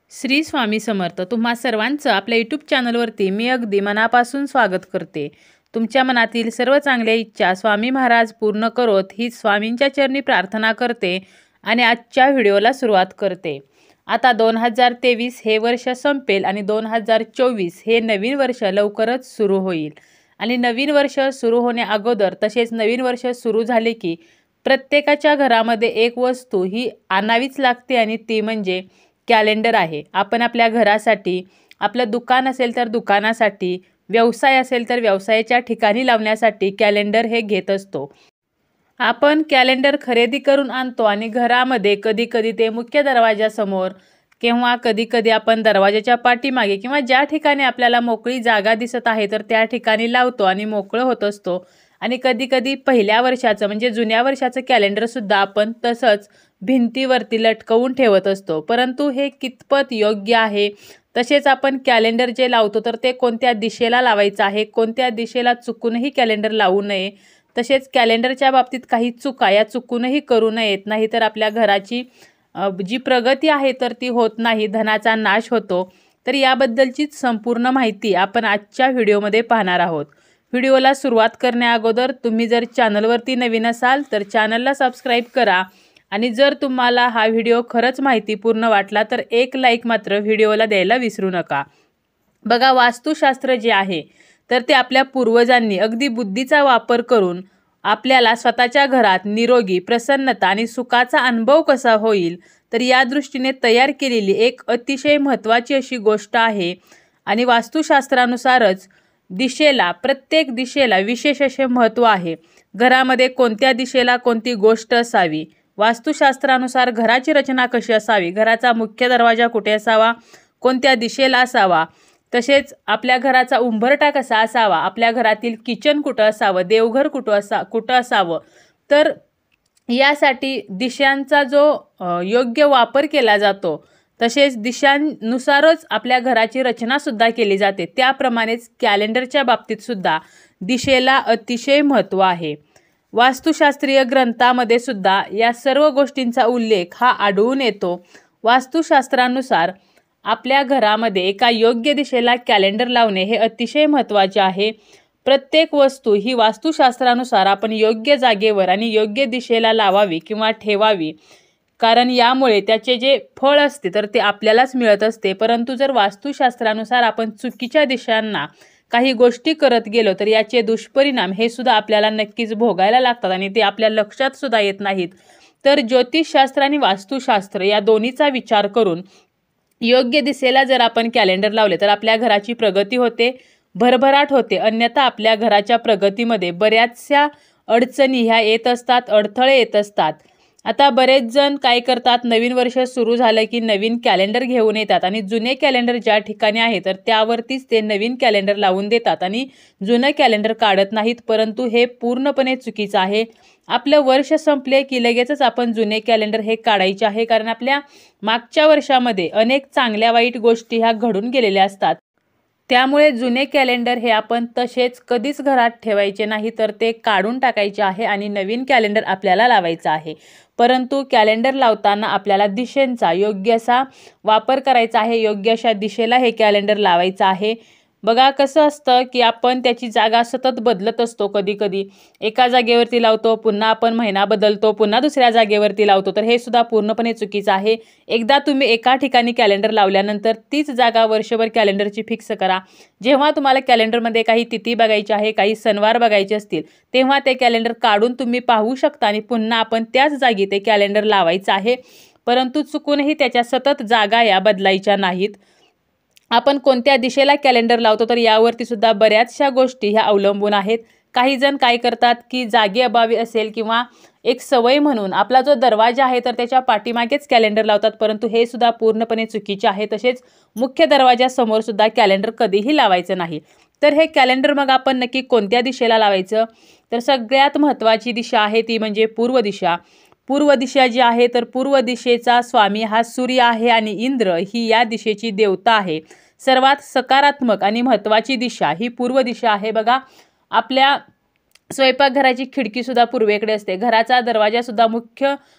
श्री स्वामी समर्थ. तुम्हा सर्वांचं आपल्या यूट्यूब चॅनलवरती मी अगदी मनापासून स्वागत करते. तुमच्या मनातील सर्व चांगल्या इच्छा स्वामी महाराज पूर्ण करोत ही स्वामींच्या चरणी प्रार्थना करते आणि आजच्या व्हिडिओला सुरुवात करते. आता 2023 हे वर्ष संपेल आणि 2024 हे नवीन वर्ष लवकरच सुरू होईल. आणि नवीन वर्ष सुरू होण्या अगोदर तसेच नवीन वर्ष सुरू झाले की प्रत्येकाच्या घरामध्ये एक वस्तू ही आणावीच लागते आणि ती म्हणजे कॅलेंडर आहे. आपण आपल्या घरासाठी, आपलं दुकान असेल तर दुकानासाठी, व्यवसाय असेल तर व्यवसायाच्या ठिकाणी लावण्यासाठी कॅलेंडर हे घेत असतो. आपण कॅलेंडर खरेदी करून आणतो आणि घरामध्ये कधी-कधी ते मुख्य दरवाजासमोर किंवा कधी-कधी आपण दरवाजाच्या पाठीमागे किंवा ज्या ठिकाणी आपल्याला मोकळी जागा दिसत आहे तर त्या ठिकाणी लावतो आणि मोकळं होत असतो. आणि कधी-कधी पहिल्या वर्षाचं म्हणजे जुन्या वर्षाचं कॅलेंडरसुद्धा आपण तसंच भिंतीवरती लटकवून ठेवत असतो. परंतु हे कितपत योग्य आहे? तसेच आपण कॅलेंडर जे लावतो तर ते कोणत्या दिशेला लावायचं आहे, कोणत्या दिशेला चुकूनही कॅलेंडर लावू नये. तसेच कॅलेंडरच्या बाबतीत काही चुका या चुकूनही करू नयेत, नाहीतर आपल्या घराची जी प्रगती आहे तर ती होत नाही, धनाचा नाश होतो. तर याबद्दलचीच संपूर्ण माहिती आपण आजच्या व्हिडिओमध्ये पाहणार आहोत. व्हिडिओला सुरुवात करण्या अगोदर तुम्ही जर चॅनलवरती नवीन असाल तर चॅनलला सबस्क्राईब करा आणि जर तुम्हाला हा व्हिडिओ खरंच माहितीपूर्ण वाटला तर एक लाईक मात्र व्हिडिओला द्यायला विसरू नका. बघा, वास्तुशास्त्र जे आहे तर ते आपल्या पूर्वजांनी अगदी बुद्धीचा वापर करून आपल्याला स्वतःच्या घरात निरोगी, प्रसन्नता आणि सुखाचा अनुभव कसा होईल तर या दृष्टीने तयार केलेली एक अतिशय महत्त्वाची अशी गोष्ट आहे. आणि वास्तुशास्त्रानुसारच प्रत्येक दिशेला विशेष असे महत्त्व आहे. घरामध्ये कोणत्या दिशेला कोणती गोष्ट असावी, वास्तुशास्त्रानुसार घराची रचना कशी असावी, घराचा मुख्य दरवाजा कुठे असावा, कोणत्या दिशेला असावा, तसेच आपल्या घराचा उंबरठा कसा असावा, आपल्या घरातील किचन कुठं असावं, देवघर कुठं असावं. तर यासाठी दिशांचा जो योग्य वापर केला जातो तसेच दिशांनुसारच आपल्या घराची रचनासुद्धा केली जाते. त्याप्रमाणेच कॅलेंडरच्या बाबतीतसुद्धा दिशेला अतिशय महत्त्व आहे. वास्तुशास्त्रीय ग्रंथामध्ये सुद्धा या सर्व गोष्टींचा उल्लेख हा आढळून येतो. वास्तुशास्त्रानुसार आपल्या घरामध्ये एका योग्य दिशेला कॅलेंडर लावणे हे अतिशय महत्त्वाचे आहे. प्रत्येक वस्तू ही वास्तुशास्त्रानुसार आपण योग्य जागेवर आणि योग्य दिशेला लावावी किंवा ठेवावी, कारण यामुळे त्याचे जे फळ असते तर ते आपल्यालाच मिळत असते. परंतु जर वास्तुशास्त्रानुसार आपण चुकीच्या दिशांना काही गोष्टी करत गेलो तर याचे दुष्परिणाम हे सुद्धा आपल्याला नक्कीच भोगायला लागतात आणि ते आपल्या लक्षात सुद्धा येत नाहीत. तर ज्योतिषशास्त्र आणि वास्तुशास्त्र या दोन्हीचा विचार करून योग्य दिशेला जर आपण कॅलेंडर लावले तर आपल्या घराची प्रगती होते, भरभराट होते. अन्यथा आपल्या घराच्या प्रगतीमध्ये बऱ्याचशा अडचणी ह्या येत असतात, अडथळे येत असतात. आता बरेच जण काय करतात, नवीन वर्ष सुरू झालं की नवीन कॅलेंडर घेऊन येतात आणि जुने कॅलेंडर ज्या ठिकाणी आहे तर त्यावरतीच ते नवीन कॅलेंडर लावून देतात आणि जुनं कॅलेंडर काढत नाहीत. परंतु हे पूर्णपणे चुकीचं आहे. आपलं वर्ष संपले की लगेचच आपण जुने कॅलेंडर हे काढायचे आहे, कारण आपल्या मागच्या वर्षामध्ये अनेक चांगल्या वाईट गोष्टी ह्या घडून गेलेल्या असतात. त्यामुळे जुने कॅलेंडर हे आपण तसेच कधीच घरात ठेवायचे नाही, तर ते काढून टाकायचे आहे आणि नवीन कॅलेंडर आपल्याला लावायचं आहे. परंतु कॅलेंडर लावताना आपल्याला दिशेंचा योग्य असा वापर करायचा आहे, योग्य अशा दिशेला हे कॅलेंडर लावायचं आहे. बघा, कसं असतं की आपण त्याची जागा सतत बदलत असतो. कधी एका जागेवरती लावतो, पुन्हा आपण महिना बदलतो, पुन्हा दुसऱ्या जागेवरती लावतो. तर हे सुद्धा पूर्णपणे चुकीचं आहे. एकदा तुम्ही एका ठिकाणी कॅलेंडर लावल्यानंतर तीच जागा वर्षभर कॅलेंडरची फिक्स करा. जेव्हा तुम्हाला कॅलेंडरमध्ये काही तिथी बघायची आहे, काही सणवार बघायचे असतील तेव्हा ते कॅलेंडर काढून तुम्ही पाहू शकता आणि पुन्हा आपण त्याच जागी ते कॅलेंडर लावायचं आहे. परंतु चुकूनही त्याच्या सतत जागा या बदलायच्या नाहीत. आपण कोणत्या दिशेला कॅलेंडर लावतो तर यावरती सुद्धा बऱ्याचशा गोष्टी ह्या अवलंबून आहेत. काही जण काय करतात की जागेअभावी असेल किंवा एक सवय म्हणून आपला जो दरवाजा आहे तर त्याच्या पाठीमागेच कॅलेंडर लावतात, परंतु हे सुद्धा पूर्णपणे चुकीचे आहे. तसेच मुख्य दरवाजासमोर सुद्धा कॅलेंडर कधीही लावायचं नाही. तर हे कॅलेंडर मग आपण नक्की कोणत्या दिशेला लावायचं तर सगळ्यात महत्त्वाची दिशा आहे ती म्हणजे पूर्व दिशा. पूर्व दिशा जी आहे तर पूर्व दिशेचा स्वामी हा सूर्य आहे आणि इंद्र ही या दिशेची देवता आहे. सर्वात सकारात्मक आणि महत्त्वाची दिशा ही पूर्व दिशा आहे. बघा, आपल्या स्वयंपाकघराची खिडकीसुद्धा पूर्वेकडे असते, घराचा दरवाजासुद्धा मुख्य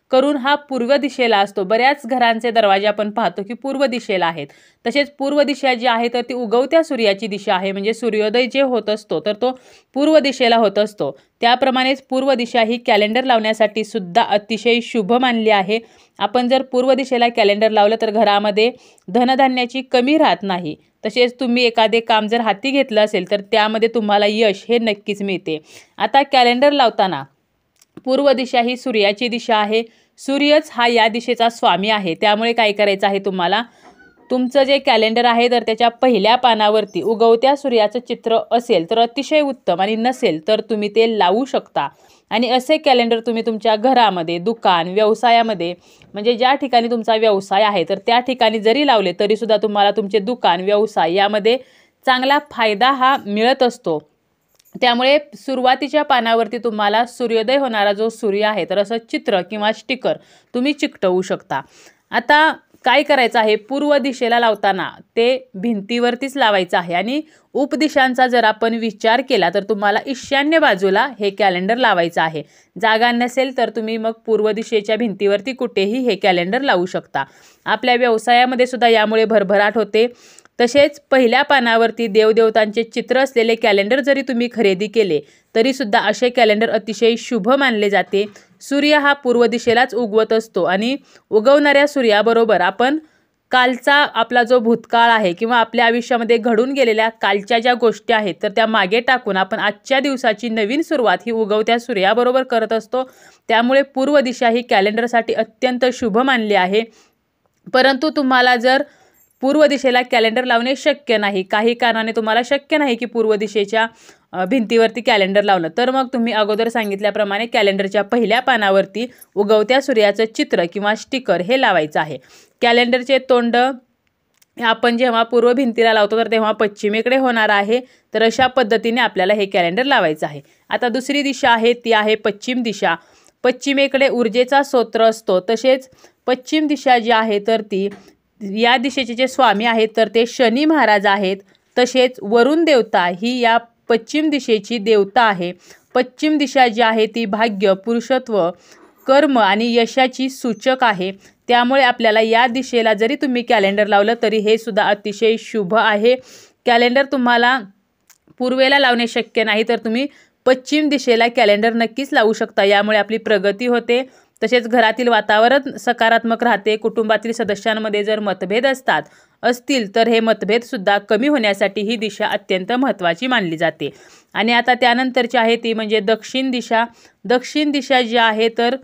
करून हा पूर्व दिशेला असतो। बऱ्याच घरांचे दरवाजे आपण पाहतो की पूर्व दिशेला आहेत। तसेच पूर्व दिशा जी आहे तर ती उगवत्या सूर्याची दिशा आहे, म्हणजे सूर्योदय जे होत असतो तर तो पूर्व दिशेला होत असतो। त्याप्रमाणेच पूर्व दिशा ही कॅलेंडर लावण्यासाठी सुद्धा अतिशय शुभ मानली आहे। आपण जर पूर्व दिशेला कॅलेंडर लावलं तर घरामध्ये धनधान्याची कमी राहत नाही। तसेच तुम्ही एखादे काम जर हाती घेतलं असेल तर त्यामध्ये तुम्हाला यश हे नक्कीच मिळते। आता कॅलेंडर लावताना पूर्व दिशा ही सूर्याची दिशा आहे। सूर्यच हा या दिशेचा स्वामी आहे। त्यामुळे काय करायचं आहे तुम्हाला, तुमचं जे कॅलेंडर आहे तर त्याच्या पहिल्या पानावरती उगवत्या सूर्याचं चित्र असेल तर अतिशय उत्तम, आणि नसेल तर तुम्ही ते लावू शकता। आणि असे कॅलेंडर तुम्ही तुमच्या घरामध्ये, दुकान, व्यवसायामध्ये, म्हणजे ज्या ठिकाणी तुमचा व्यवसाय आहे तर त्या ठिकाणी जरी लावले तरी सुद्धा तुम्हाला तुमचे दुकान, व्यवसाय यामध्ये चांगला फायदा हा मिळत असतो। त्यामुळे सुरुवातीच्या पानावरती तुम्हाला सूर्योदय होणारा जो सूर्य आहे तर असं चित्र किंवा स्टिकर तुम्ही चिकटवू शकता। आता काय करायचं आहे, पूर्व दिशेला लावताना ते भिंतीवरतीच लावायचं आहे। आणि उपदिशांचा जर आपण विचार केला तर तुम्हाला ईशान्य बाजूला हे कॅलेंडर लावायचं आहे। जागा नसेल तर तुम्ही मग पूर्व दिशेच्या भिंतीवरती कुठेही हे कॅलेंडर लावू शकता। आपल्या व्यवसायामध्ये सुद्धा यामुळे भरभराट होते। तसेच पहिल्या पानावरती देवदेवतांचे चित्र असलेले कॅलेंडर जरी तुम्ही खरेदी केले तरी सुद्धा असे कॅलेंडर अतिशय शुभ मानले जाते। सूर्य हा पूर्व दिशेलाच उगवत असतो आणि उगवणाऱ्या सूर्याबरोबर आपण कालचा आपला जो भूतकाळ आहे किंवा आपल्या आयुष्यामध्ये घडून गेलेल्या कालच्या ज्या गोष्टी आहेत तर त्या मागे टाकून आपण आजच्या दिवसाची नवीन सुरुवात ही उगवत्या सूर्याबरोबर करत असतो। त्यामुळे पूर्व दिशा ही कॅलेंडरसाठी अत्यंत शुभ मानली आहे। परंतु तुम्हाला जर पूर्व दिशेला कॅलेंडर लावणे शक्य नाही, काही कारणाने तुम्हाला शक्य नाही की पूर्व दिशेच्या भिंतीवरती कॅलेंडर लावलं, तर मग तुम्ही अगोदर सांगितल्याप्रमाणे कॅलेंडरच्या पहिल्या पानावरती उगवत्या सूर्याचं चित्र किंवा स्टिकर हे लावायचं आहे। कॅलेंडरचे तोंड आपण जेव्हा पूर्व भिंतीला लावतो तर तेव्हा पश्चिमेकडे होणार आहे। तर अशा पद्धतीने आपल्याला हे कॅलेंडर लावायचं आहे। आता दुसरी दिशा आहे ती आहे पश्चिम दिशा। पश्चिमेकडे ऊर्जेचा स्रोत असतो। तसेच पश्चिम दिशा जी आहे तर ती या दिशेचे जे स्वामी आहेत तर ते शनी महाराज आहेत। तसेच वरुण देवता ही या पश्चिम दिशेची देवता आहे। पश्चिम दिशा जी आहे ती भाग्य, पुरुषत्व, कर्म आणि यशाची सूचक आहे। त्यामुळे आपल्याला या दिशेला जरी तुम्ही कॅलेंडर लावलं तरी हे सुद्धा अतिशय शुभ आहे। कॅलेंडर तुम्हाला पूर्वेला लावणे शक्य नाही तर तुम्ही पश्चिम दिशेला कॅलेंडर नक्कीच लावू शकता। यामुळे आपली प्रगती होते। तसेच घरातील वातावरण सकारात्मक राहते। कुटुंबातील सदस्यांमध्ये जर मतभेद असतील तर हे मतभेद सुद्धा कमी होण्यासाठी ही दिशा अत्यंत महत्त्वाची मानली जाते। आणि आता त्यानंतरची आहे ती म्हणजे दक्षिण दिशा। दक्षिण दिशा जी आहे तर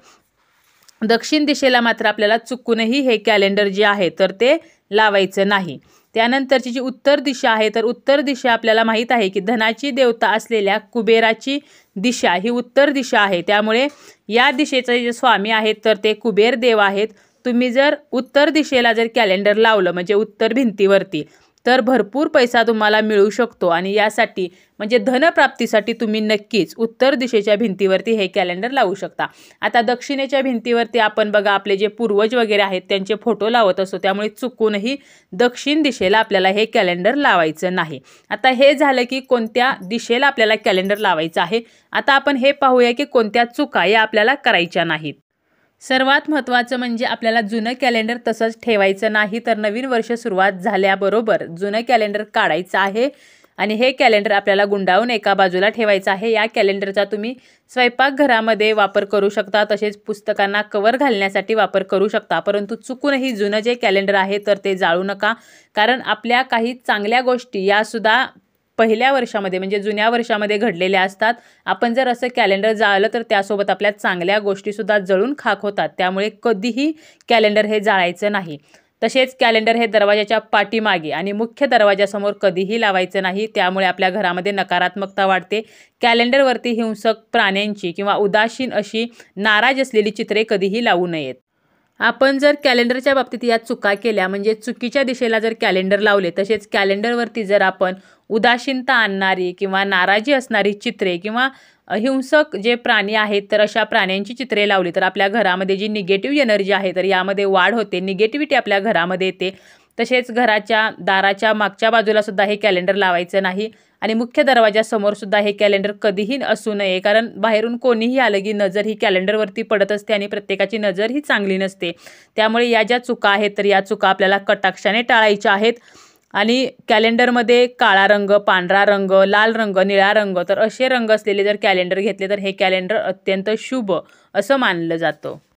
दक्षिण दिशेला मात्र आपल्याला चुकूनही हे कॅलेंडर जे आहे तर ते लावायचं नाही। त्यानंतरची जी उत्तर दिशा आहे तर उत्तर दिशा आपल्याला माहीत आहे की धनाची देवता असलेल्या कुबेराची दिशा ही उत्तर दिशा आहे। त्यामुळे या दिशेचे जे स्वामी आहेत तर ते कुबेर देव आहेत। तुम्ही जर उत्तर दिशेला जर कॅलेंडर लावलं म्हणजे उत्तर भिंतीवरती तर भरपूर पैसा तुम्हाला मिळू शकतो। आणि यासाठी म्हणजे धनप्राप्तीसाठी तुम्ही नक्कीच उत्तर दिशेच्या भिंतीवरती हे कॅलेंडर लावू शकता। आता दक्षिणेच्या भिंतीवरती आपण बघा आपले जे पूर्वज वगैरे आहेत त्यांचे फोटो लावत असतो। त्यामुळे चुकूनही दक्षिण दिशेला आपल्याला हे कॅलेंडर लावायचं नाही। आता हे झालं की कोणत्या दिशेला आपल्याला कॅलेंडर लावायचं आहे। आता आपण हे पाहूया की कोणत्या चुका या आपल्याला करायच्या नाहीत। सर्वात महत्त्वाचं म्हणजे आपल्याला जुनं कॅलेंडर तसंच ठेवायचं नाही, तर नवीन वर्ष सुरुवात झाल्याबरोबर जुनं कॅलेंडर काढायचं आहे आणि हे कॅलेंडर आपल्याला गुंडाळून एका बाजूला ठेवायचं आहे। या कॅलेंडरचा तुम्ही स्वयंपाकघरामध्ये वापर करू शकता, तसेच पुस्तकांना कवर घालण्यासाठी वापर करू शकता। परंतु चुकूनही जुनं जे कॅलेंडर आहे तर ते जाळू नका, कारण आपल्या काही चांगल्या गोष्टी यासुद्धा पहिल्या वर्षामध्ये म्हणजे जुन्या वर्षामध्ये घडलेल्या असतात। आपण जर असं कॅलेंडर जाळलं तर त्यासोबत आपल्या चांगल्या गोष्टीसुद्धा जळून खाक होतात। त्यामुळे कधीही कॅलेंडर हे जाळायचं नाही। तसेच कॅलेंडर हे दरवाजाच्या पाठीमागे आणि मुख्य दरवाजासमोर कधीही लावायचं नाही, त्यामुळे आपल्या घरामध्ये नकारात्मकता वाढते। कॅलेंडरवरती हिंसक प्राण्यांची किंवा उदासीन अशी नाराज असलेली चित्रे कधीही लावू नयेत। आपण जर कॅलेंडरच्या बाबतीत या चुका केल्या म्हणजे चुकीच्या दिशेला जर कॅलेंडर लावले, तसेच कॅलेंडरवरती जर आपण उदासीनता आणणारी किंवा नाराजी असणारी चित्रे किंवा हिंसक जे प्राणी आहेत तर अशा प्राण्यांची चित्रे लावली तर आपल्या घरामध्ये जी निगेटिव्ह एनर्जी आहे तर यामध्ये वाढ होते, निगेटिव्हिटी आपल्या घरामध्ये येते। तसेच घराच्या दाराच्या मागच्या बाजूला सुद्धा हे कॅलेंडर लावायचं नाही आणि मुख्य दरवाजासमोर सुद्धा हे कॅलेंडर कधीही असू नये, कारण बाहेरून कोणीही आलं की नजर ही कॅलेंडरवरती पडत असते आणि प्रत्येकाची नजर ही चांगली नसते. त्यामुळे या ज्या चुका आहेत तर या चुका आपल्याला कटाक्षाने टाळायच्या आहेत. आणि कॅलेंडरमध्ये काळा रंग, पांढरा रंग, लाल रंग, निळा रंग तर असे रंग असलेले जर कॅलेंडर घेतले तर हे कॅलेंडर अत्यंत शुभ असं मानलं जातं.